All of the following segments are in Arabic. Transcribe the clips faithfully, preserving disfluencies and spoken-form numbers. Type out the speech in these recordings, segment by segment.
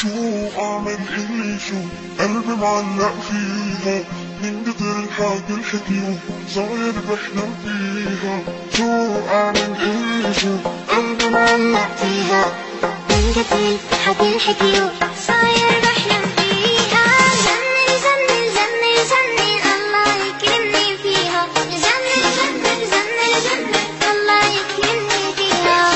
شو اعمل اللي شو قلبي معلق فيها من كتر الحكي الحكيو صاير بحلم فيها. شو اعمل اللي شو قلبي معلق فيها من كتر الحكي الحكيو صاير بحلم فيها. جنن جنن جنن جنن الله يكرمني فيها. جنن جنن جنن جنن الله يكرمني فيها.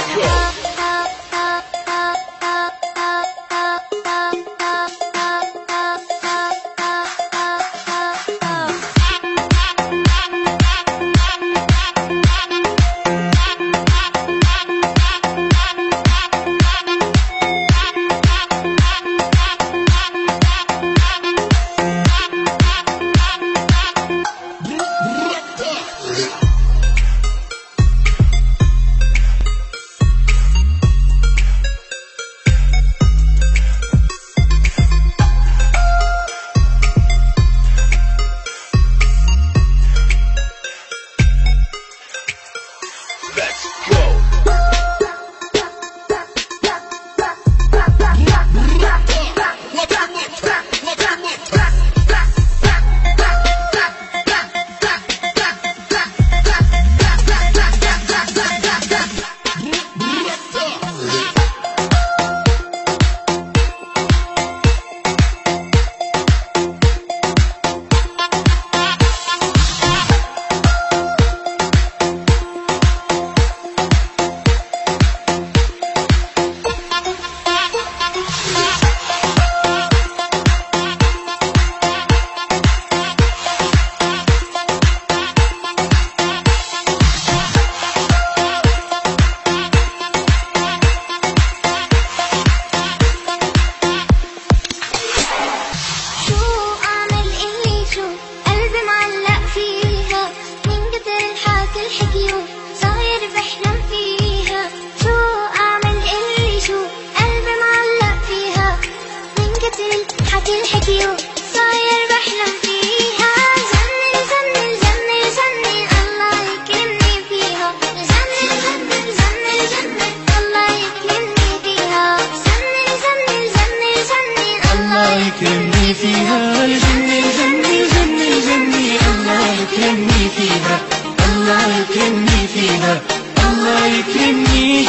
الحكيو صاير بحلم فيها. جنن جنن جنن جنن الله يكرمني فيها. جنن جنن جنن جنن الله يكرمني فيها. جنن جنن جنن جنن الله يكرمني فيها. جنن جنن جنن جنن الله يكرمني فيها. الله يكرمني فيها. الله يكرمني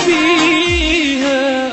فيها.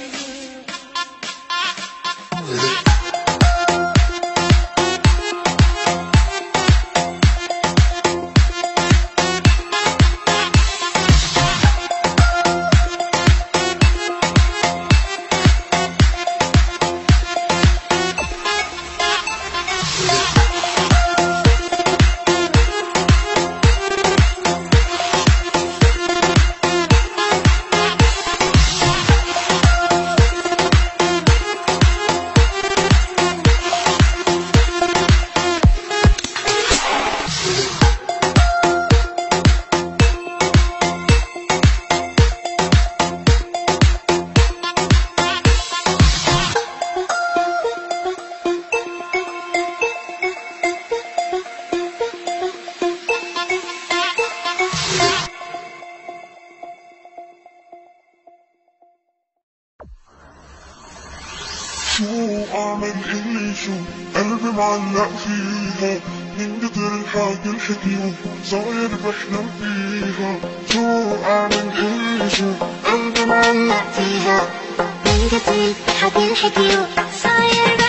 شو اعمل اللي شو قلبي معلق فيها من كتر الحكي الحكيو صاير بحلم فيها. شو اعمل اللي شو قلبي معلق فيها من كتر الحكي الحكيو صاير